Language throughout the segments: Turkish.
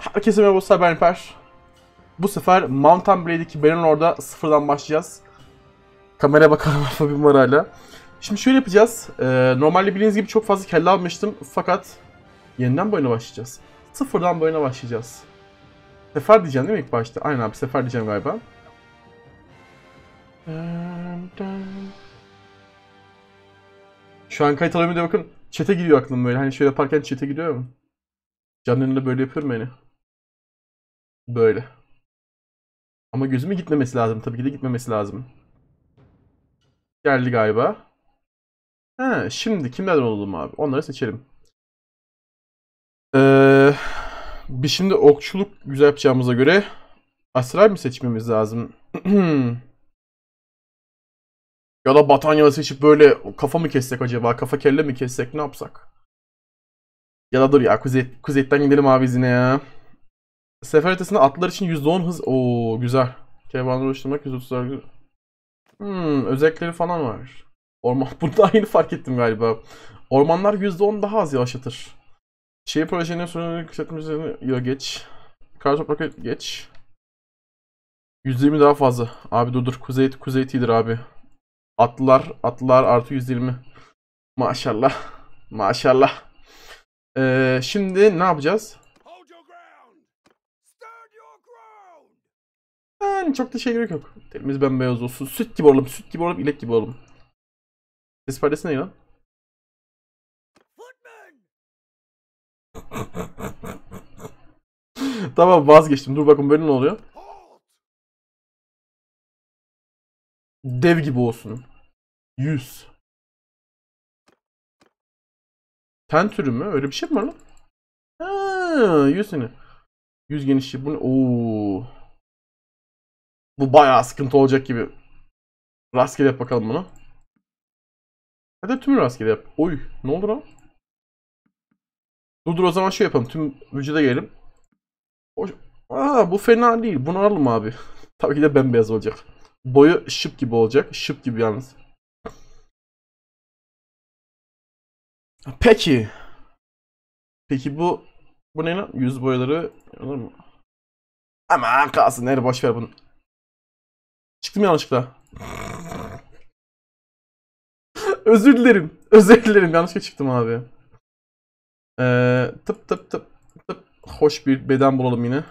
Herkese merhaba, ben Alper. Bu sefer Mountain Blade 2 Benin orada sıfırdan başlayacağız. Kameraya bakalım alfa bir numarayla. Şimdi şöyle yapacağız. Normalde bildiğiniz gibi çok fazla kelle almıştım. Fakat yeniden bu oyuna başlayacağız. Sıfırdan bu oyuna başlayacağız. Sefer diyeceğim değil mi ilk başta? Aynen abi, sefer diyeceğim galiba. Şu an kayıt alayım diye bakın. Chat'e gidiyor aklım böyle. Hani şöyle yaparken chat'e gidiyor mu? Canın önünde böyle yapıyorum yani. Böyle. Ama gözüme gitmemesi lazım. Tabii ki de gitmemesi lazım. Geldi galiba. He, şimdi kimlerden olalım abi? Onları seçelim. Ee, Biz şimdi okçuluk güzel yapacağımıza göre astral mi seçmemiz lazım? Ya da batanyalı seçip böyle kafa mı kessek acaba? Kafa kelle mi kessek? Ne yapsak? Ya da dur ya, kuzetten gidelim abi izine ya. Sefer ötesinde atlar için %10 hız. Oo güzel. Kervanları oluşturmak %30. Özellikleri falan var. Orman. Bunu daha yeni fark ettim galiba. Ormanlar %10 daha az yavaşlatır. Projenin sorunu yükseltmesi geç. Kar toprak geç. %20 daha fazla. Abi dur. Kuzey iyidir abi. Atlılar artı 120. Maşallah. Maşallah. Şimdi ne yapacağız? Yani çok da şey gerek yok. Terimiz bembeyaz olsun. Süt gibi olalım. Süt gibi olalım. İlek gibi olalım. Ses perdesi ne lan? Tamam, vazgeçtim. Dur bakın böyle ne oluyor? Dev gibi olsun. 100. Ten türü mü? Öyle bir şey mi var lan? Ha, 100 seni. 100 genişliği. Bu ne? Oo. Bu bayağı sıkıntı olacak gibi. Rastgele yap bakalım bunu. Hadi tüm rastgele yap. Oy, ne oldu lan? Dur o zaman şey yapalım. Tüm vücuda gelelim. Bu fena değil. Bunu alalım abi. Tabii ki de bembeyaz olacak. Boyu şıp gibi olacak. Şıp gibi yalnız. Peki. Peki bu ne lan? Yüz boyaları olur mu? Aman kalsın. Nerede, boş ver bunu. Çıktım yanlışlıkla. Özür dilerim. Özür dilerim. Yanlışlıkla çıktım abi. Tıp tıp tıp tıp. Hoş bir beden bulalım yine.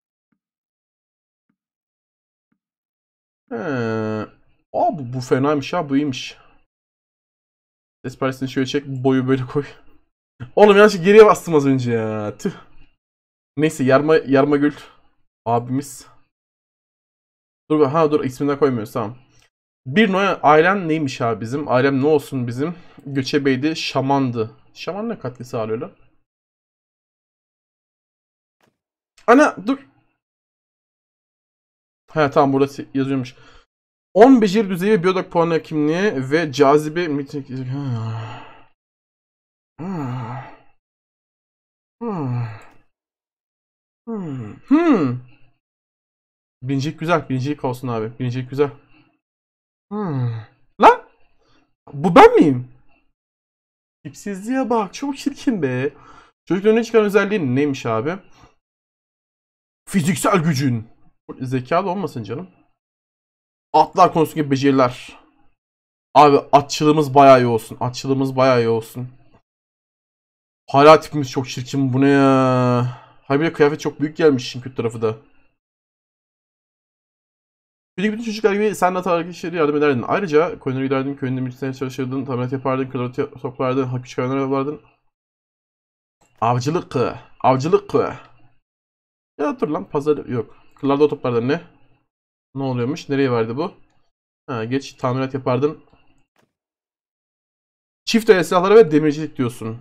Bu fenaymış ya. Bu iyiymiş. Ses paresini şöyle çek. Boyu böyle koy. Oğlum yanlışlıkla geriye bastım az önce ya. Tüh. Neyse, yarma gül abimiz. Dur ismini de koymuyoruz, tamam. Bir numara ailen neymiş abi bizim? Ailem ne olsun bizim? Göçebeydi, şamandı. Şaman ne katkı sağlıyor lan? Ana dur. He tamam, burada yazıyormuş. 10 beceri düzeyi ve biyodak puanı kimliği ve cazibe Birincilik güzel. Birincilik olsun abi. Birincilik güzel. Lan! Bu ben miyim? Tipsizliğe bak. Çok çirkin be. Çocuk önüne çıkan özelliğin neymiş abi? Fiziksel gücün. Zekalı olmasın canım. Atlar konusundaki beceriler. Abi atçılığımız bayağı iyi olsun. Atçılığımız bayağı iyi olsun. Hala tipimiz çok çirkin. Bu ne ya? Hayır, bir de kıyafet çok büyük gelmiş işin kötü tarafı da. Bir de bütün çocuklar gibi sen de hatalı kişilere yardım ederdin. Ayrıca koyunlara giderdin, köyünde müzisyenle çalışırdın, tamirat yapardın, kırları toplardın, küçük hayvanlar avlardın. Avcılık. Avcılık. Ya dur lan, pazar yok. Kırlarda o toplardın ne? Ne oluyormuş? Nereye verdi bu? Ha, geç tamirat yapardın. Çift el silahlara ve demircilik diyorsun.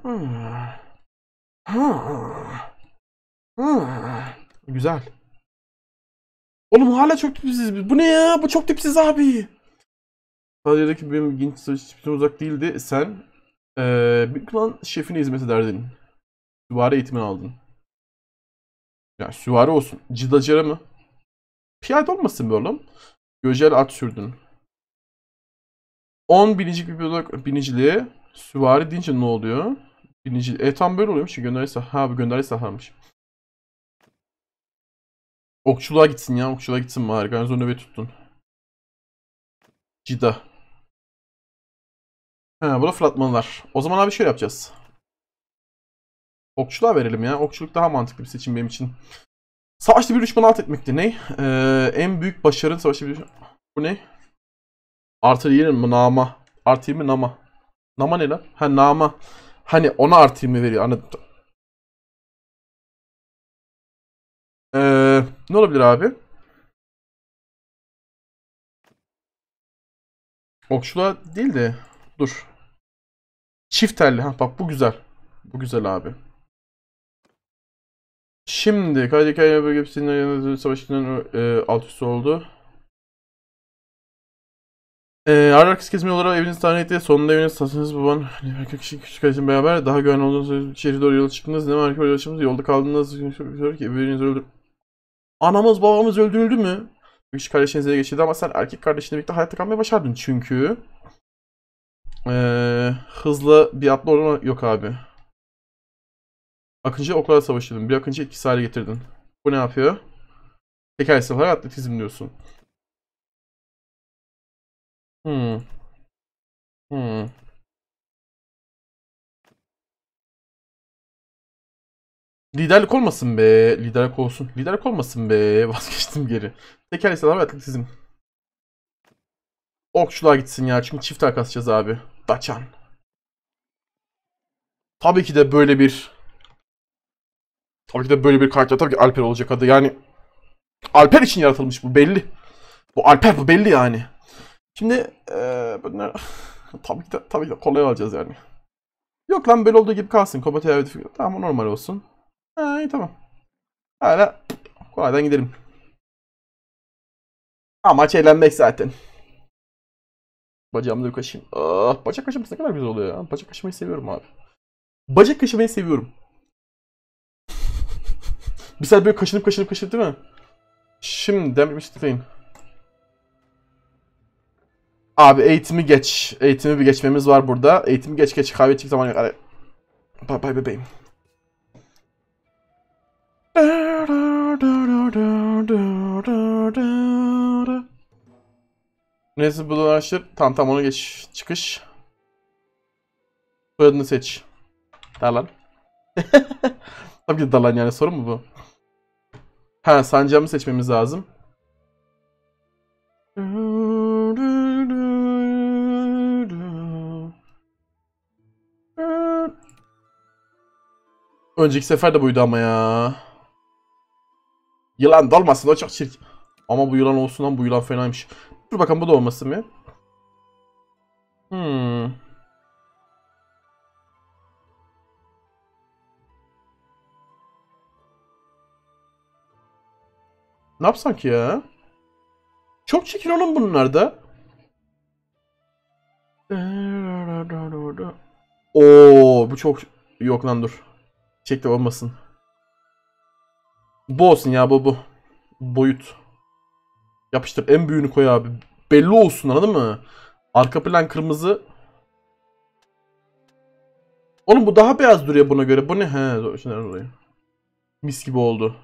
Güzel. Oğlum hala çok tipsiz. Bu ne ya? Bu çok tipsiz abi. Sadiye'deki benim genç tipsiz uzak değildi. Sen bir klan şefine hizmet ederdin. Süvari eğitimini aldın. Ya süvari olsun. Cidacıra mı? Piyade olmasın be oğlum. Göcel at sürdün. 10 binicik bir pilot biniciliğe süvari deyince ne oluyor? Binici tam böyle oluyormuş ki gönderisi. Ha, bu gönderisi saharmış. Okçuluğa gitsin ya. Okçuluğa gitsin bari. Garnizon nöbet tuttun. Cida. He, burada fırlatmalılar. O zaman abi şöyle yapacağız. Okçuluğa verelim ya. Okçuluk daha mantıklı bir seçim benim için. Savaşta bir düşmanı alt etmekti. Ne? En büyük başarı savaşta bir... Bu ne? Artı 20 mi? Nama. Artı 20 nama. Nama ne lan? Ha nama. Hani ona artı 20 veriyor. Anladım. Ne olabilir abi? Okçuluğa değil de. Dur. Çift telli. Ha bak bu güzel. Bu güzel abi. Şimdi KDK bölgesinin savaşından alt üst oldu. Ararkis kesimi olarak evinizi tahmin etti. Sonunda evinizi satınız baban. Küçük kardeşim beraber daha güvenli olduğunuz şehre doğru yola çıktınız. Ne var ki yola çıktınız. Yolda kaldınız. Eviniz öldü. Anamız babamız öldürüldü mü? Küçük kardeşiniz ele geçirdi ama sen erkek kardeşinle birlikte hayatta kalmayı başardın çünkü. Hızlı bir atlı oranı yok abi. Akıncı oklarla savaşıyordun. Bir akıncı etkisiz hale getirdin. Bu ne yapıyor? Teker sıfır atletizm diyorsun. Hmm. Hmm. Liderlik olmasın be. Liderlik olsun. Liderlik olmasın be. Vazgeçtim geri. Teker sıfır atletizm. Okçuluğa gitsin ya. Çünkü çift kasacağız abi. Daçan. Tabii ki de böyle bir... Tabii ki de böyle bir karakter. Tabii ki Alper olacak adı. Yani Alper için yaratılmış bu belli. Bu Alper bu belli yani. Şimdi bunlar tabii ki de kolay alacağız yani. Yok lan böyle olduğu gibi kalsın. Kombat hedefi. Tamam normal olsun. Ha iyi tamam. Hala kolaydan gidelim. Amaç eğlenmek zaten. Bacağımı da kaşıyım. Ah, bacak kaşıması ne kadar güzel oluyor ya. Bacak kaşımayı seviyorum abi. Bacak kaşımayı seviyorum. Bir saat böyle kaşınıp değil mi? Şimdi demiş tıklayın. Abi eğitimi geç. Eğitimi bir geçmemiz var burada. Eğitimi geç kahve içecek zaman yok. Hadi. Bye bye bebeğim. Neyse bu dolaşır. Tamam onu geç. Çıkış. Soyadını seç. Dalan. Tabii ki Dalan yani sorun mu bu? Ha sancağımı seçmemiz lazım. Önceki sefer de buydu ama ya. Yılan dalmasın o çok çirkin. Ama bu yılan olsun lan bu yılan fenaymış. Dur bakalım bu da olmasın mı? Ne yapsak ya? Çok çirkin oğlum bunlar da. Oo bu çok yok lan dur. Çek de olmasın. Bu olsun ya bu. Boyut. Yapıştır en büyüğünü koy abi. Belli olsun anladın mı? Arka plan kırmızı. Oğlum bu daha beyaz duruyor buna göre. Bu ne? He, şimdi orayı. Mis gibi oldu.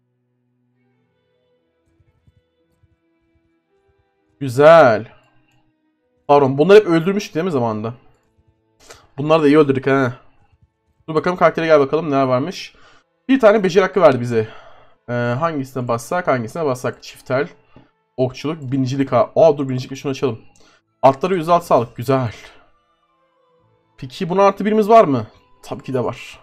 Güzel. Pardon bunlar hep öldürmüştük değil mi zamanında? Bunlar da iyi öldürdük he. Dur bakalım karaktere gel bakalım neler varmış. Bir tane beceri hakkı verdi bize. Hangisine bassak? Çiftel. Okçuluk, binicilik ha. Aa dur binicilik şunu açalım. Atları 106 sağlık. Güzel. Peki buna artı birimiz var mı? Tabii ki de var.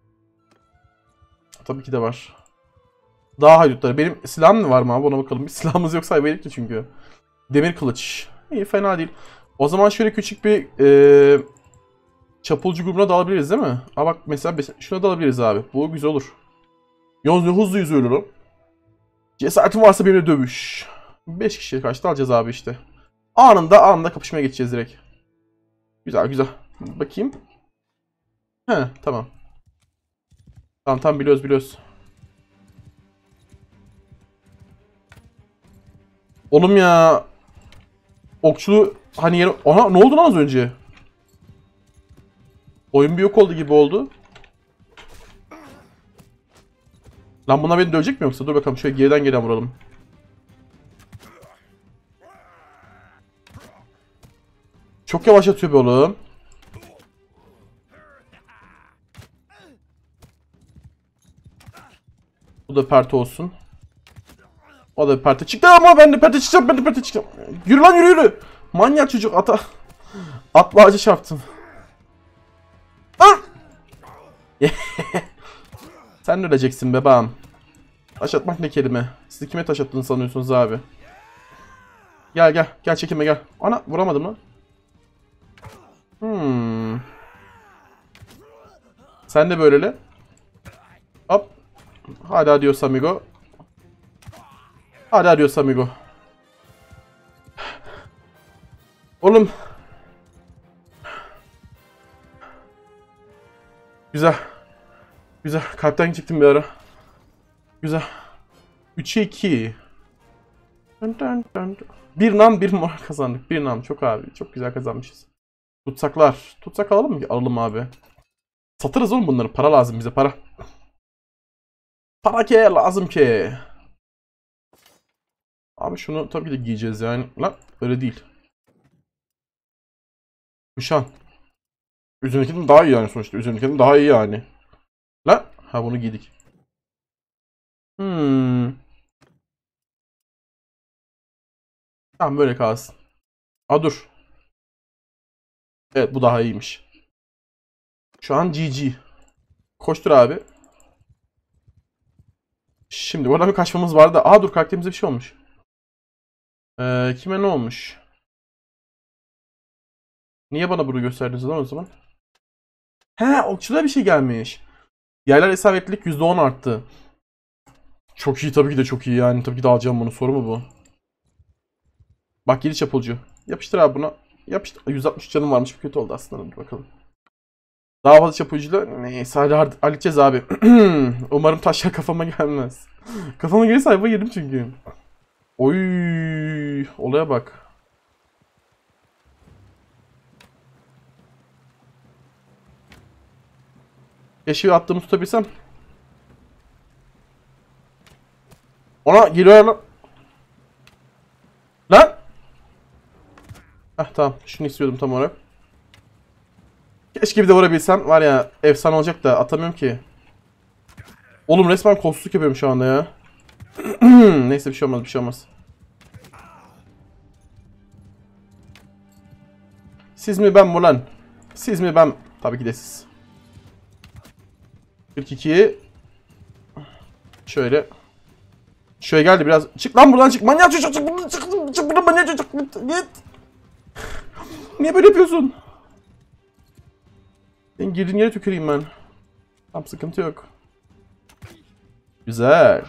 Tabii ki de var. Daha haydutları. Benim silahım mı var mı abi? Ona bakalım. Bir silahımız yok saymaydık ki çünkü. Demir kılıç. İyi fena değil. O zaman şöyle küçük bir çapulcu grubuna dalabiliriz değil mi? Aa bak mesela şuna dalabiliriz abi. Bu güzel olur. Yalnız ne hızlı yüzüyor lan. Cesaretin varsa benimle dövüş. 5 kişiye karşı alacağız abi işte. Anında kapışmaya geçeceğiz direkt. Güzel. Bakayım. He tamam. Tamam biliyoruz. Oğlum ya. Okçulu hani yeri... Aha ne oldu lan az önce? Oyun bir yok oldu gibi oldu. Lan bunlar beni dövecek mi yoksa? Dur bakalım şöyle geriden vuralım. Çok yavaş atıyor be oğlum. Bu da pert olsun. O da perte çıktı ama ben de perte çıkacağım. Ben de perte çıkacağım. Yürü lan, yürü. Manyak çocuk, ata. Atla ağacı çarptım. Sen öleceksin bebeğim. Taş atmak ne kelime? Siz kime taş attığını sanıyorsunuz abi? Gel çekilme gel. Ana vuramadım lan. Sen de böylele. Hop. Hadi adios amigo. Hadi adios amigo. Oğlum. Güzel. Güzel. Kalpten çıktım bir ara. Güzel. 3'e 2. Bir nam bir mor kazandık. Bir nam çok abi. Çok güzel kazanmışız. Tutsaklar. Tutsak alalım mı? Alalım abi. Satarız oğlum bunları. Para lazım bize, para. Para ki lazım ki. Abi şunu tabii ki de giyeceğiz yani. Lan öyle değil. Kuşan. Üzerindekinin daha iyi yani sonuçta. Üzerindekinin daha iyi yani. Lan. Ha bunu giydik. Tamam böyle kalsın. Aa dur. Evet bu daha iyiymiş. Şu an GG. Koştur abi. Şimdi buradan bir kaçmamız vardı. Aa dur, karakterimize bir şey olmuş. Kime ne olmuş? Niye bana bunu gösterdiniz lan o zaman? He, okçuda bir şey gelmiş. Yerler isabetlilik %10 arttı. Çok iyi, tabii ki de çok iyi yani. Tabii ki de alacağım bunu. Soru mu bu? Bak, 7 çapulcu. Yapıştır abi buna. Yapıştır. 160 canım varmış. Bir kötü oldu aslında. Dur bakalım. Daha fazla çapulcuyla. Neyse hadi halledeceğiz abi. Umarım taşlar kafama gelmez. Kafama gelirse ayva yedim çünkü. Oy, olaya bak. Keşke attığımı tutabilsem. Ona geliyor lan. Lan! Heh tamam. Şunu istiyordum tam olarak. Keşke bir de vurabilsem. Var ya, efsane olacak da atamıyorum ki. Oğlum resmen kolsuzluk yapıyorum şu anda ya. Neyse bir şey olmaz, bir şey olmaz. Siz mi ben mi lan? Siz mi ben? Tabii ki de siz. 42. Şöyle. Şöyle geldi biraz. Çık lan buradan, çık. Manyak çocuk, çık buradan, çık buradan manyak çocuk. Git. Niye böyle yapıyorsun? Senin girdiğin yere tüküreyim ben. Tamam, sıkıntı yok. Güzel.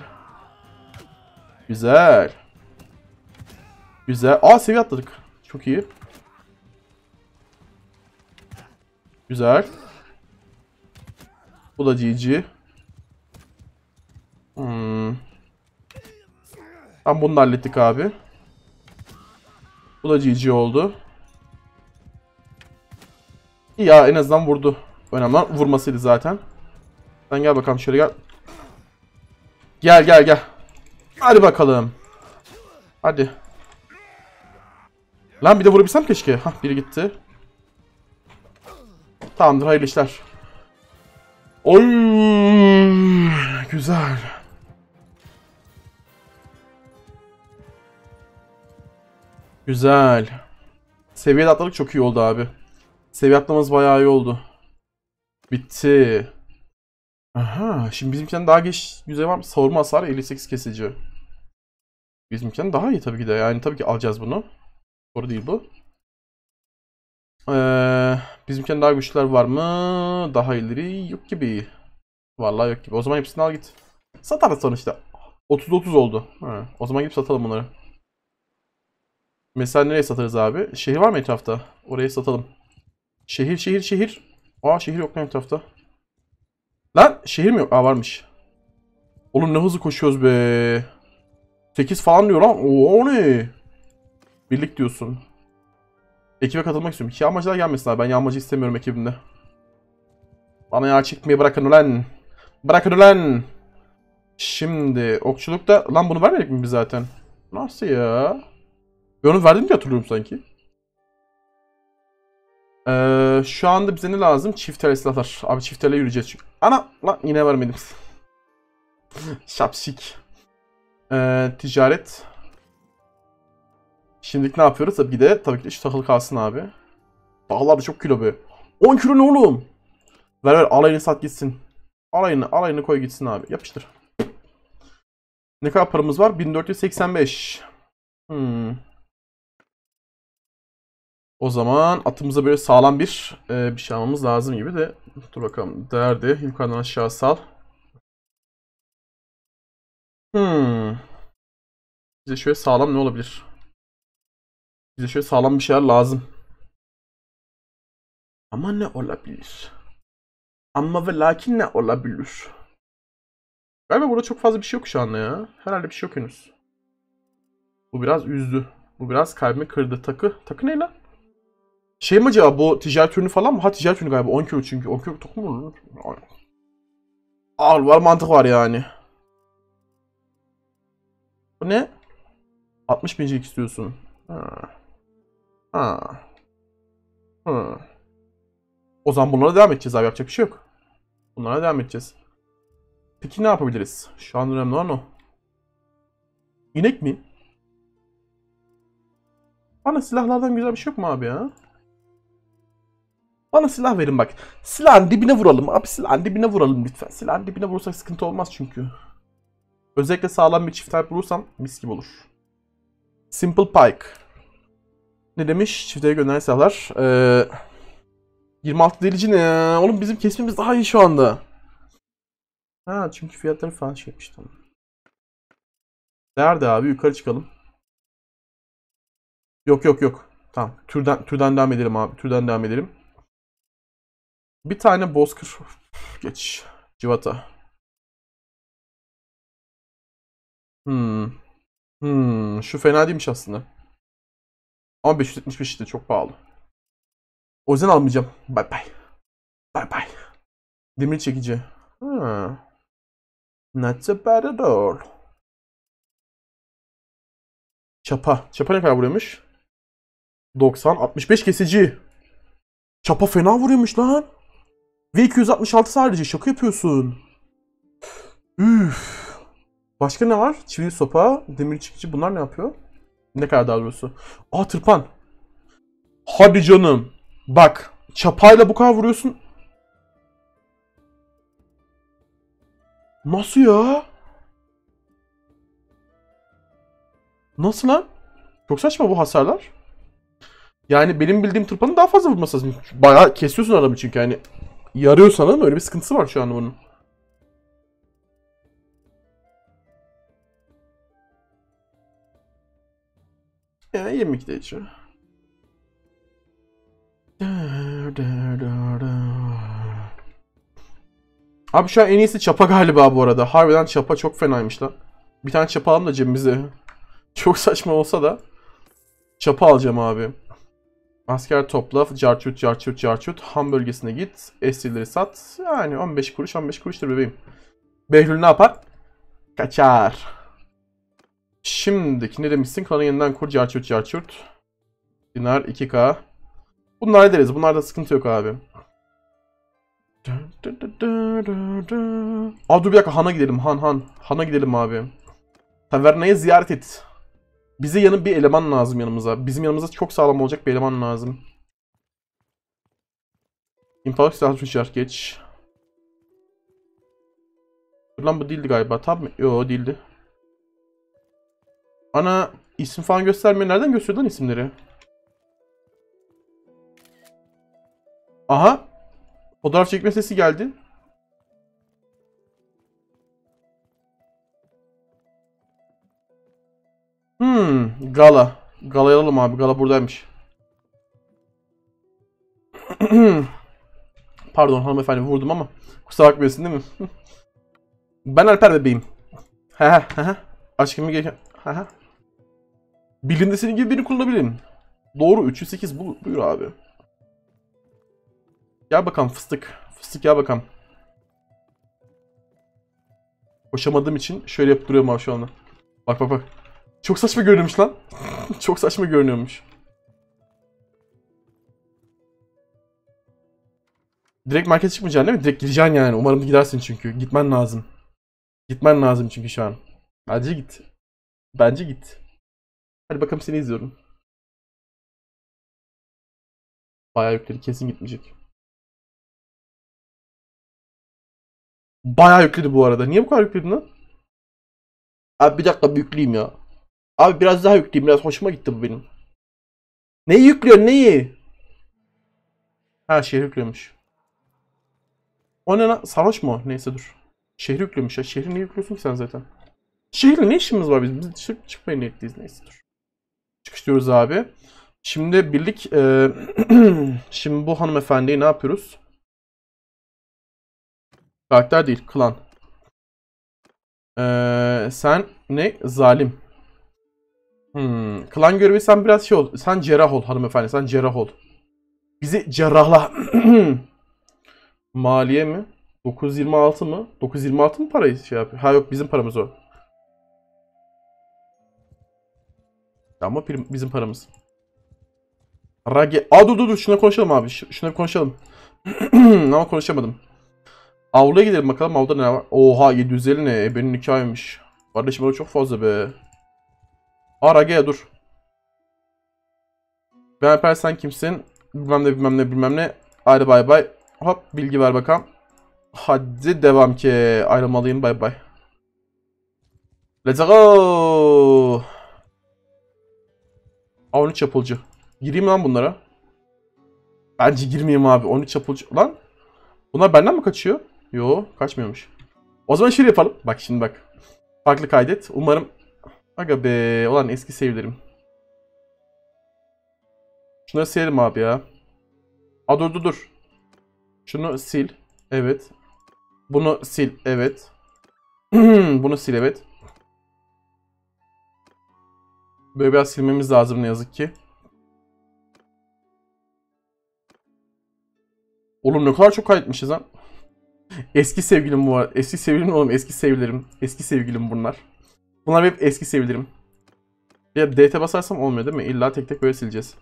Güzel. Güzel. Aa, seviye atladık. Çok iyi. Güzel. Bu da GG. Tamam, bunu da hallettik abi. Bu da GG oldu. İyi ya, en azından vurdu. Önemli olan vurmasıydı zaten. Sen gel bakalım şöyle gel. Gel. Hadi bakalım. Hadi. Lan bir de vurabilsem keşke. Hah, biri gitti. Tamamdır, hayırlı işler. Oy, güzel. Güzel. Seviye atladık, çok iyi oldu abi. Seviye atlamamız bayağı iyi oldu. Bitti. Aha, şimdi bizimkinden daha geç yüzey var mı? Savurma hasarı 58 kesici. Bizimkinden daha iyi tabii ki de. Yani tabii ki alacağız bunu. Soru değil bu. Bizimkinden daha güçlüler var mı? Daha ileri yok gibi. Vallahi yok gibi. O zaman hepsini al git. Satarız sonuçta. 30-30 oldu. Ha, o zaman gidip satalım bunları. Mesela nereye satarız abi? Şehir var mı etrafta? Oraya satalım. Şehir. Aa, şehir yok lan etrafta. Lan şehir mi yok? Aa, varmış. Oğlum ne hızlı koşuyoruz be. 8 falan diyor lan. Oo, o ne? Birlik diyorsun. Ekibe katılmak istiyorum. Yağmacılar gelmesin abi. Ben yağmacı istemiyorum ekibimde. Bana yağ çekmeyi bırakın ulan. Bırakın ulan. Şimdi okçulukta lan bunu vermedik mi biz zaten? Nasıl ya? Ben onu verdim diye hatırlıyorum sanki. Şu anda bize ne lazım? Çifteli silahlar. Abi çiftele yürüyeceğiz çünkü. Ana lan yine vermedim. Şapşik. Ticaret. Şimdilik ne yapıyoruz? Tabii ki de şu takılı kalsın abi. Dağlar da çok kilo be. 10 kilo ne oğlum? Ver alayını sat gitsin. Alayını koy gitsin abi. Yapıştır. Ne kadar paramız var? 1485. O zaman atımıza böyle sağlam bir şey almamız lazım gibi de. Dur bakalım. Değerdi. Yukarıdan aşağı sal. Bize şöyle sağlam ne olabilir? Bize şöyle sağlam bir şeyler lazım. Ama ne olabilir? Ama ve lakin ne olabilir? Galiba burada çok fazla bir şey yok şu anda ya. Herhalde bir şey yok henüz. Bu biraz üzdü. Bu biraz kalbimi kırdı. Takı ne lan? Şey mi acaba bu ticaret ürünü falan mı? Ha ticaret ürünü galiba 10 kilo çünkü. 10 kilo takı mı olur? Ağır var mantık var yani. Bu ne? 60 bincilik istiyorsun. Ha. Ha. Ha. O zaman bunlara devam edeceğiz abi. Yapacak bir şey yok. Bunlara devam edeceğiz. Peki ne yapabiliriz? Şu an önemli olan o. İnek mi? Bana silahlardan güzel bir şey yok mu abi ya? Bana silah verin bak. Silahın dibine vuralım abi. Silahın dibine vuralım lütfen. Silahın dibine vurursak sıkıntı olmaz çünkü. Özellikle sağlam bir çift type bulursam mis gibi olur. Simple Pike. Ne demiş? Çifteye gönderen silahlar. 26 delici ne ya? Oğlum bizim kesmemiz daha iyi şu anda. Ha çünkü fiyatları falan şey yapmış tamam. Nerede abi? Yukarı çıkalım. Yok. Tamam. Türden devam edelim abi. Türden devam edelim. Bir tane bozkır. Geç. Civata. Şu fena değilmiş aslında. Ama 575 işte çok pahalı. O yüzden almayacağım. Bye bye. Bye bye. Demir çekici. Not so bad at all. Çapa. Çapa ne kadar vuruyormuş? 90. 65 kesici. Çapa fena vuruyormuş lan. Ve 266 sadece. Şaka yapıyorsun. Üf. Başka ne var? Çivili sopa, demir çekici. Bunlar ne yapıyor? Ne kadar daha doğrusu? Aa tırpan. Hadi canım. Bak. Çapayla bu kadar vuruyorsun. Nasıl ya? Nasıl lan? Çok saçma bu hasarlar. Yani benim bildiğim tırpanın daha fazla vurması lazım. Bayağı kesiyorsun adamı çünkü yani. Yarıyor sana ama öyle bir sıkıntısı var şu an bunun. Yani 22 de içiyor. Abi şu an en iyisi çapa galiba bu arada. Harbiden çapa çok fenaymış lan. Bir tane çapa alalım da cebimize. Çok saçma olsa da. Çapa alacağım abi. Asker topla. Carçurt. Ham bölgesine git. Esirleri sat. Yani 15 kuruş 15 kuruştur bebeğim. Behlül ne yapar? Kaçar. Şimdiki ne demişsin? Klanı yeniden kur. Carçurt. Dinar 2K. Bunlar ederiz. Bunlarda sıkıntı yok abi. Aa dur bir dakika Han'a gidelim. Han'a gidelim abi. Tavernayı ziyaret et. Bize bir eleman lazım yanımıza. Bizim yanımızda çok sağlam olacak bir eleman lazım. İmpalat silahlı tüccar geç. Dur lan bu değildi galiba. Tab mı? Yo değildi. Ana isim falan göstermiyor. Nereden gösteriyor lan isimleri? Aha. Fotoğraf çekme sesi geldi. Gala. Gala'yı alalım abi. Gala buradaymış. Pardon hanımefendi vurdum ama. Kusura bakmıyorsun değil mi? Ben Alper bebeğim. Aşkımı gereken. Bilin de senin gibi birini kullanabilirim. Doğru 308 buyur abi. Gel bakalım fıstık. Fıstık gel bakalım. Koşamadığım için şöyle yapıp duruyorum abi şu anda. Bak bak bak. Çok saçma görünüyormuş lan. Çok saçma görünüyormuş. Direkt markete çıkmayacaksın değil mi? Direkt gideceksin yani. Umarım gidersin çünkü. Gitmen lazım. Gitmen lazım çünkü şu an. Bence git. Bence git. Hadi bakalım seni izliyorum. Bayağı yükledi. Kesin gitmeyecek. Bayağı yükledi bu arada. Niye bu kadar yükledin lan? Abi bir dakika bir yükleyeyim ya. Abi biraz daha yükleyeyim. Biraz hoşuma gitti bu benim. Neyi yüklüyor neyi? Ha şehri yüklüyormuş. O ne lan? Sarhoş mu o? Neyse dur. Şehri yüklüyormuş ya. Şehri niye yüklüyorsun ki sen zaten? Şehirle ne işimiz var biz? Biz çıkmaya niyetliyiz. Neyse dur. Çıkışlıyoruz abi. Şimdi birlik şimdi bu hanımefendiyi ne yapıyoruz? Karakter değil, klan. Sen ne? Zalim. Klan görevi sen biraz şey ol. Sen cerrah ol hanımefendi. Sen cerrah ol. Bizi cerrahla. Maliye mi? 926 mı? 926 mı parayı şey yapıyor? Ha yok bizim paramız o. Ama bizim paramız. Rage. Aa dur şuna konuşalım abi. Şuna konuşalım. Ama konuşamadım. Avluya gidelim bakalım avluda ne var. Oha 750 ne? Benim nikahıymış. Kardeşim o çok fazla be. Aa Rage'ye dur. Ben Alper sen kimsin? Bilmem ne. Hadi bay bay. Hop bilgi ver bakalım. Hadi devam ki. Ayrılmalıyım bay bay. Let's go. Aa 13 yapılcı. Gireyim lan bunlara. Bence girmeyeyim abi. 13 yapılcı. Lan. Bunlar benden mi kaçıyor? Yo kaçmıyormuş. O zaman şöyle yapalım. Bak şimdi bak. Farklı kaydet. Umarım. Aga be. Olan eski sevgilerim. Şunları silelim abi ya. Aa dur. Şunu sil. Evet. Bunu sil. Evet. Bunu sil evet. Böyle biraz silmemiz lazım ne yazık ki. Oğlum ne kadar çok kaydetmişiz lan. Eski sevgilim bu arada. Eski sevgilim oğlum eski sevgilerim. Eski sevgilim bunlar. Bunlar hep eski sevgilerim. Ya DT basarsam olmuyor değil mi? İlla tek tek böyle sileceğiz.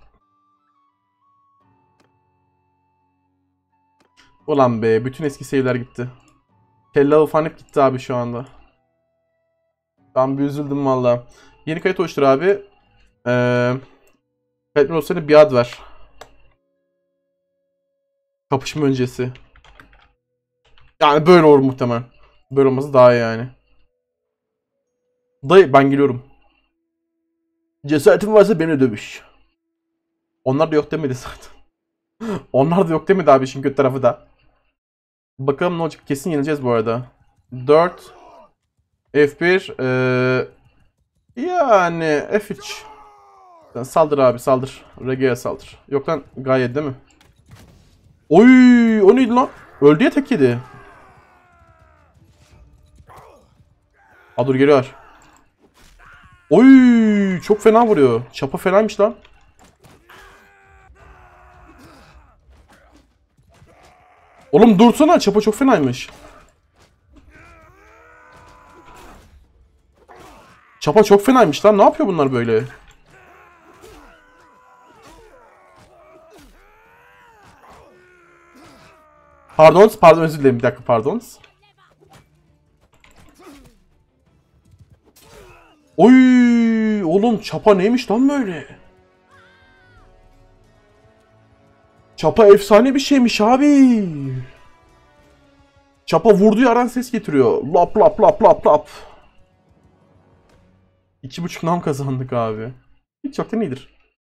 Ulan be bütün eski sevgiler gitti. Kella falan hep gitti abi şu anda. Ben bir üzüldüm valla. Yeni kayıt oluştur abi. Kayıtlı olsaydı bir ad ver. Kapışma öncesi. Yani böyle olur muhtemelen. Böyle olması daha iyi yani. Dayı ben geliyorum. Cesaretin varsa beni dövüş. Onlar da yok demedi zaten. Onlar da yok demedi abi işin kötü tarafı da. Bakalım ne olacak. Kesin yenileceğiz bu arada. 4 F1 yani F3. Sen saldır abi saldır. Rege'ye saldır. Yok lan gayet değil mi? Oy o neydi lan? Öldü ya tek yedi. Aa dur geliyor. Oy çok fena vuruyor. Çapa fenaymış lan. Oğlum dursana çapa çok fenaymış. Çapa çok fenaymış lan. Ne yapıyor bunlar böyle? Pardon özür dilerim bir dakika pardon. Oy oğlum çapa neymiş lan böyle? Çapa efsane bir şeymiş abi. Çapa vurduğu yerden ses getiriyor. Lap lap lap lap lap. 2,5 nam kazandık abi. Hiç çok da iyidir.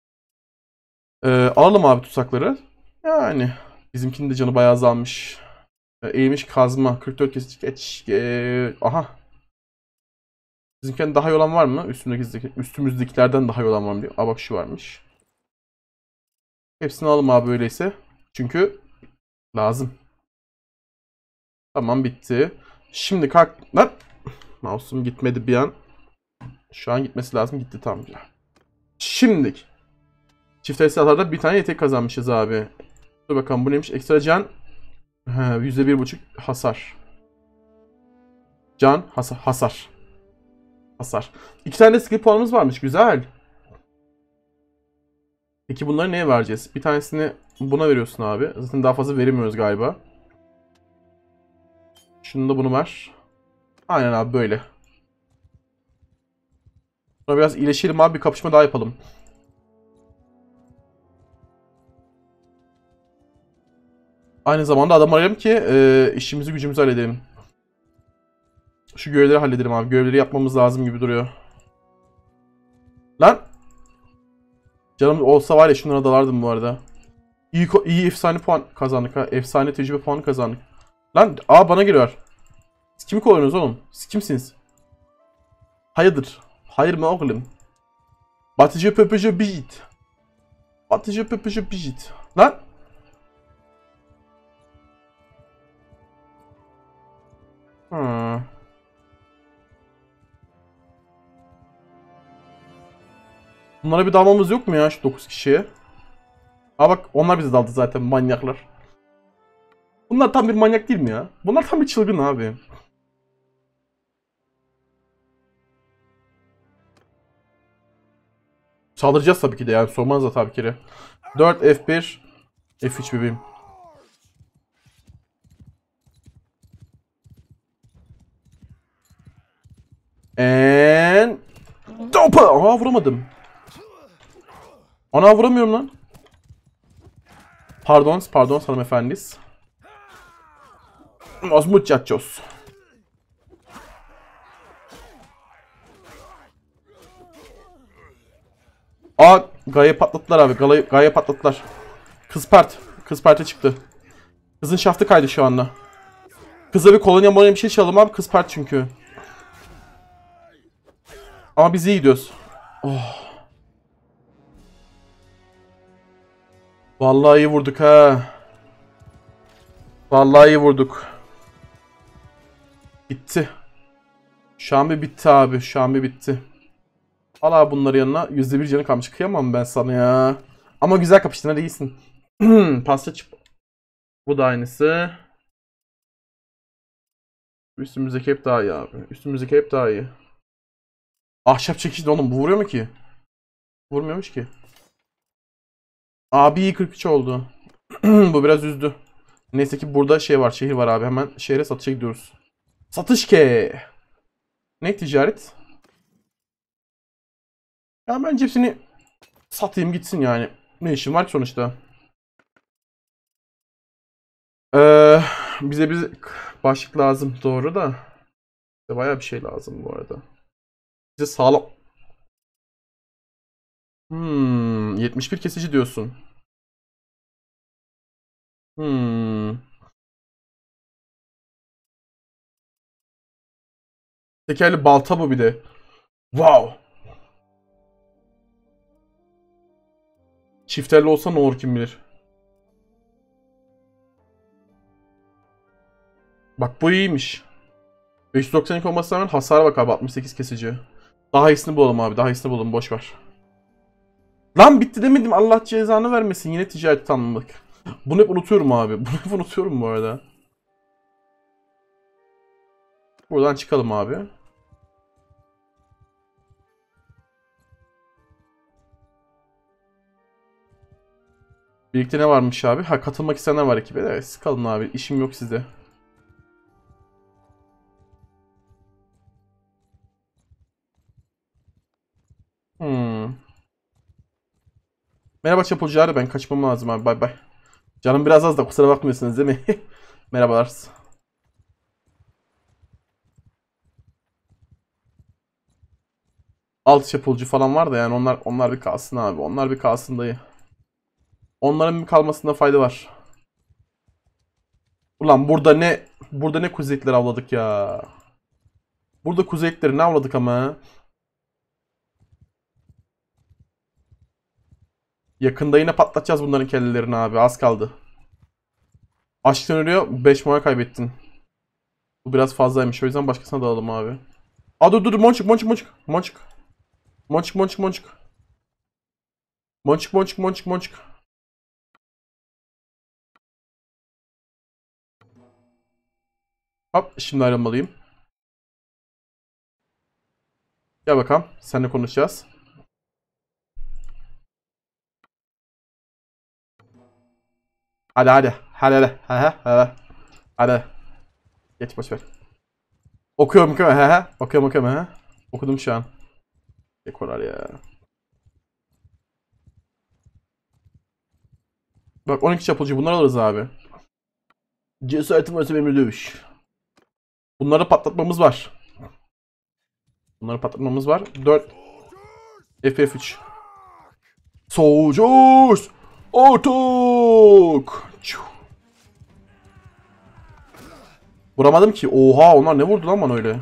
Alalım abi tutsakları. Yani bizimkinin de canı bayağı azalmış. Eğilmiş kazma 44 kesici geç. Aha. Bizimkinin daha iyi olan var mı? Üstümüzdekilerden daha iyi olan var mı diye. Aa bak şu varmış. Hepsini alalım abi öyleyse. Çünkü lazım. Tamam bitti. Şimdi kalk. Lan. Mouse'um gitmedi bir an. Şu an gitmesi lazım. Gitti tamam. Şimdi. Çift hesaplarda bir tane yetek kazanmışız abi. Dur bakalım bu neymiş? Ekstra can. %1,5 hasar. Can, hasar. Hasar. Hasar. 2 tane de skill puanımız varmış. Güzel. Peki bunları neye vereceğiz? Bir tanesini buna veriyorsun abi. Zaten daha fazla veremiyoruz galiba. Şunu da bunu ver. Aynen abi böyle. Sonra biraz iyileşelim abi. Bir kapışma daha yapalım. Aynı zamanda adam arayalım ki işimizi gücümüzü halledelim. Şu görevleri halledelim abi. Görevleri yapmamız lazım gibi duruyor. Lan! Canım olsa var ya şunlara dalardım bu arada. İyi efsane puan kazandık ha. Efsane tecrübe puanı kazandık. Lan bana geliyor. Siz kimi kovalıyorsunuz oğlum? Siz kimsiniz? Hayırdır? Hayır mı oğlum? Batıcı pöpücü bit. Batıcı pöpücü bit. Lan! Hmm. Bunlara bir dalmamız yok mu ya şu 9 kişiye? Bak onlar bize daldı zaten manyaklar. Bunlar tam bir manyak değil mi ya? Bunlar tam bir çılgın abi. Saldıracağız tabii ki de yani sormanız da tabii ki de. 4 F1 F3 bebeğim. And Dopa! Vuramadım. Ana vuramıyorum lan. Pardon hanımefendis. Los muchachos. Gaye patlattılar abi. Gaye patlattılar. Kız parti çıktı. Kızın şaftı kaydı şu anda. Kıza bir kolonya bir şey çalalım abi. Kız part çünkü. Ama biz iyi gidiyoruz. Oh. Vallahi iyi vurduk ha. Vallahi iyi vurduk. Bitti. Şu an bir bitti abi. Şu an bir bitti. Al abi bunları yanına. %1 canı kalmış. Kıyamam ben sana ya. Ama güzel kapıştın. Hadi iyisin. Pasta çıp. Bu da aynısı. Üstümüzdeki hep daha iyi abi. Üstümüzdeki hep daha iyi. Ahşap çekici de oğlum. Bu vuruyor mu ki? Vurmuyormuş ki. Abi iyi 43 oldu. Bu biraz üzdü. Neyse ki burada şey var. Şehir var abi. Hemen şehre satışa gidiyoruz. Satış ke. Ne ticaret? Ya bence hepsini satayım gitsin yani. Ne işim var ki sonuçta. Ee, bize başlık lazım doğru da. Bize bayağı bir şey lazım bu arada. Bize sağlam. 71 kesici diyorsun. Hmm. Tekerli balta bu bir de. Wow. Çifterli olsa ne olur kim bilir. Bak bu iyiymiş. 592 olmasına rağmen hasara bak abi 68 kesici. Daha iyisini bulalım abi. Daha iyisini bulalım. Boş ver. Lan bitti demedim. Allah cezanı vermesin. Yine ticaret tanımlık. Bunu hep unutuyorum abi. Bunu hep unutuyorum bu arada. Buradan çıkalım abi. Birlikte ne varmış abi? Ha katılmak isteyenler var ekibe. Evet sıkalım abi. İşim yok sizde. Hmm. Merhaba çapulcular. Ben kaçmam lazım abi. Bay bay. Canım biraz az da kusura bakmıyorsunuz değil mi? Merhabalar. Alt çapulcu falan var da yani onlar bir kalsın abi. Onlar bir kalsın dayı. Onların bir kalmasında fayda var. Ulan burada ne kuzeylikler avladık ya. Burada kuzeylikleri ne avladık ama. Yakında yine patlatacağız bunların kellelerini abi. Az kaldı. Açlıktan ölüyor. 5 moral kaybettin. Bu biraz fazlaymış. O yüzden başkasına dağılalım abi. Dur Monçuk. Monçuk. Hop şimdi ayrılmalıyım. Gel bakalım. Seninle konuşacağız. Hadi hadi. Hadi hadi. Hadi hadi. Hadi. Geç boş ver. Okuyorum okuyorum. He he. Okuyorum okuyorum he. Okudum şu an. Dekorar ya. Bak 12 çapulcu bunları alırız abi. Cesaretim varsa benimle dövüş. Bunları patlatmamız var. Bunları patlatmamız var. 4 FF3. Soldiers! Attack! Vuramadım ki. Oha onlar ne vurdu lan bana öyle?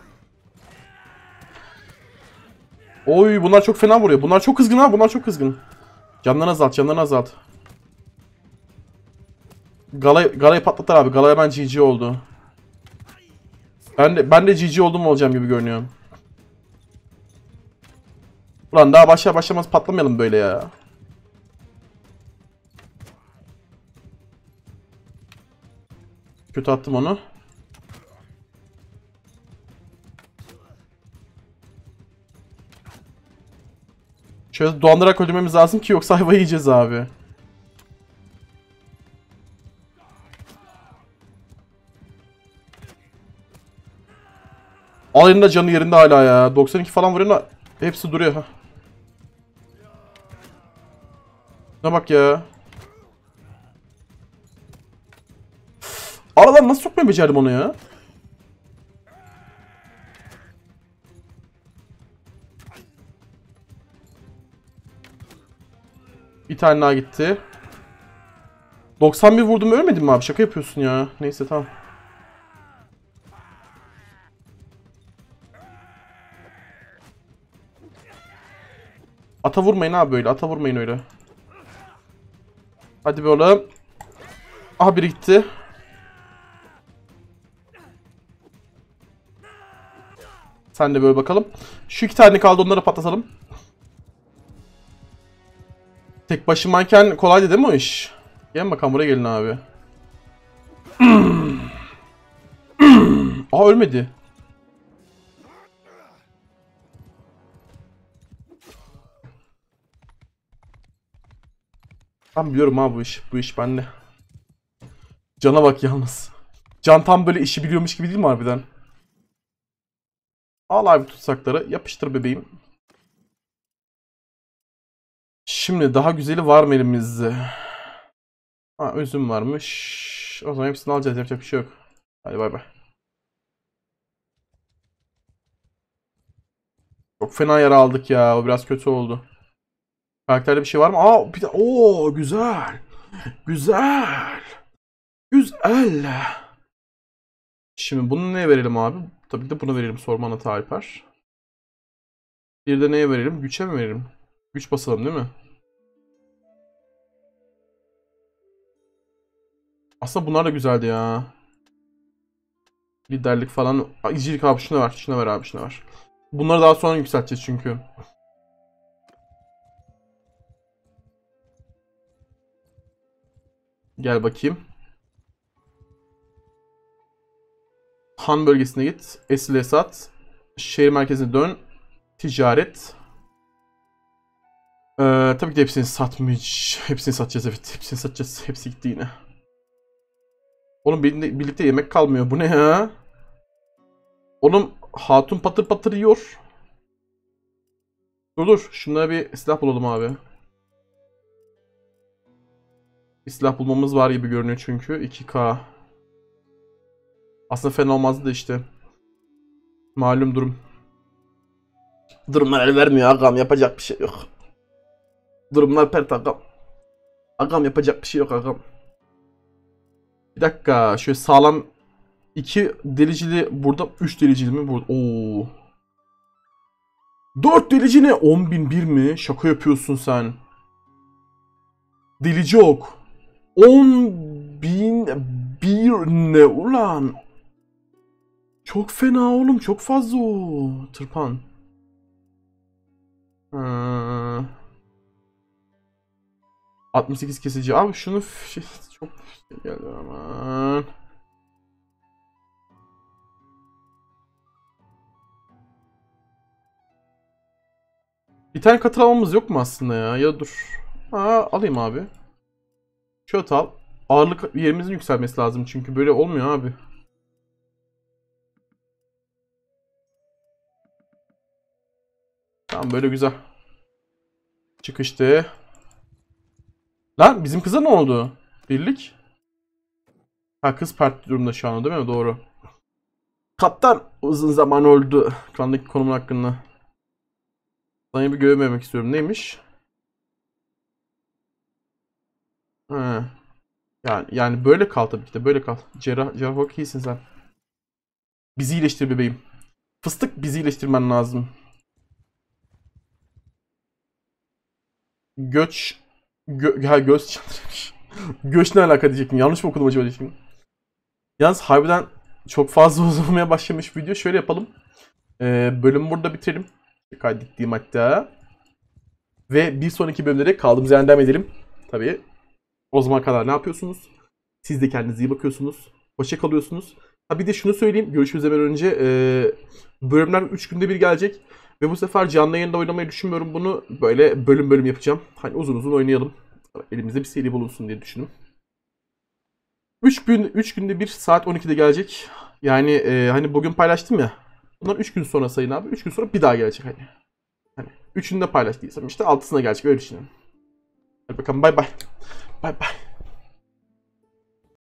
Oy bunlar çok fena vuruyor. Bunlar çok kızgın ha. Bunlar çok kızgın. Canlarını azalt, canlarını azalt. Gala'yı patlatır abi. Gala hemen GG oldu. Ben de GG oldum olacağım gibi görünüyor. Ulan daha başlar başlamaz patlamayalım böyle ya. Kötü attım onu. Şöyle dolandırarak öldürmemiz lazım ki yoksa hayvayı yiyeceğiz abi. Alayının da canı yerinde hala ya. 92 falan vuruyor da hepsi duruyor. Ha. Ne bak ya. Aradan nasıl sokmayı becerdim onu ya? Bir tane daha gitti. 91 vurdum ölmedim mi abi? Şaka yapıyorsun ya. Neyse tamam. Ata vurmayın abi böyle. Ata vurmayın öyle. Hadi be oğlum. Aha biri gitti. Sen de böyle bakalım. Şu iki tane kaldı onları patlatalım. Tek başımayken kolaydı değil mi o iş? Gelin bakalım buraya gelin abi. Aha ölmedi. Ben biliyorum abi bu iş. Bu iş bende. Cana bak yalnız. Can tam böyle işi biliyormuş gibi değil mi harbiden? Al abi tutsakları. Yapıştır bebeğim. Şimdi daha güzeli var mı elimizde? Ha üzüm varmış. O zaman hepsini alacağız. Yapacak bir şey yok. Hadi bay bay. Çok fena yara aldık ya. O biraz kötü oldu. Karakterde bir şey var mı? Aa bir de oo güzel. Güzel. Güzel. Şimdi bunu neye verelim abi? Tabii ki de bunu verelim. Sorman hata Alper. Bir de neye verelim? Güçe mi verelim? Güç basalım değil mi? Aslında bunlar da güzeldi ya. Liderlik falan. İcilik abi şuna ver. Şuna ver abi şuna ver. Bunları daha sonra yükselteceğiz çünkü. Gel bakayım. Han bölgesine git. Esile sat. Şehir merkezine dön. Ticaret. Tabii ki de hepsini satmış. Hepsini satacağız evet. Hepsini satacağız. Hepsi gitti yine. Oğlum birlikte yemek kalmıyor. Bu ne ya? Oğlum hatun patır patır yiyor. Dur. Şunlara bir silah bulalım abi. Bir silah bulmamız var gibi görünüyor çünkü. 2K. Aslında fena olmazdı da işte. Malum durum. Durumlar el vermiyor agam. Yapacak bir şey yok. Durumlar pert agam. Agam yapacak bir şey yok agam. Bir dakika. Şöyle sağlam 2 delicili burada 3 delicili mi burada? Oo. 4 delici ne? 10.001 mi? Şaka yapıyorsun sen. Delici ok. 10.001 ne ulan? Çok fena oğlum. Çok fazla o. Tırpan. Ha. 68 kesici. Abi şunu çok geldi aman. Bir tane katır almamız yok mu aslında ya? Ya dur. Aa, alayım abi. Şöyle al. Ağırlık yerimizin yükselmesi lazım çünkü böyle olmuyor abi. Tamam, böyle güzel. Çıkıştı. Lan bizim kıza ne oldu? Birlik. Ha, kız parti durumda şu an, değil mi? Doğru. Kaptan, uzun zaman oldu. Klandaki konumun hakkında. Sana bir görmemek istiyorum. Neymiş? Ha. Yani böyle kal tabii ki de. Böyle kal. Cerrah bak, iyisin sen. Bizi iyileştir bebeğim. Fıstık, bizi iyileştirmen lazım. Göç... göz çaldırmış. Göç ne alaka diyecektim. Yanlış mı okudum acaba diyecektim. Yalnız harbiden çok fazla uzamaya başlamış video. Şöyle yapalım. Bölümü burada bitirelim. Kaydettiğim hatta. Ve bir sonraki bölümlere kaldığımız yerden devam edelim. Tabii. O zamana kadar ne yapıyorsunuz? Siz de kendinize iyi bakıyorsunuz. Hoşça kalıyorsunuz. Ha, bir de şunu söyleyeyim. Görüşürüz hemen önce. Bölümler 3 günde bir gelecek. Ve bu sefer canlı yayında oynamayı düşünmüyorum bunu. Böyle bölüm bölüm yapacağım. Hani uzun uzun oynayalım. Elimizde bir seri bulunsun diye düşündüm. 3 günde bir saat 12'de gelecek. Yani hani bugün paylaştım ya. Bunlar 3 gün sonra sayın abi. 3 gün sonra bir daha gelecek hani. Hani 3'ünü de paylaştıysam işte 6'sına gelecek, öyle düşünüyorum. Hadi bakalım, bay bay. Bay bay.